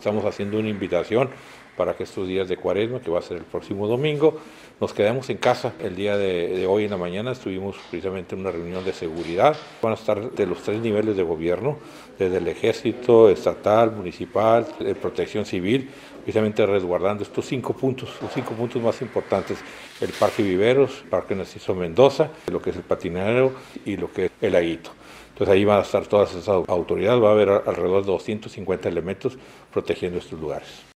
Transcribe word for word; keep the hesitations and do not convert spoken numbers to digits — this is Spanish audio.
estamos haciendo una invitación para que estos días de Cuaresma, que va a ser el próximo domingo, nos quedemos en casa. El día de, de hoy en la mañana estuvimos precisamente en una reunión de seguridad. Van a estar de los tres niveles de gobierno, desde el ejército, estatal, municipal, de protección civil, precisamente resguardando estos cinco puntos, los cinco puntos más importantes: el Parque Viveros, el Parque Narciso Mendoza, lo que es el Patinadero y lo que es el Laguito. Entonces ahí van a estar todas esas autoridades, va a haber alrededor de doscientos cincuenta elementos protegiendo estos lugares.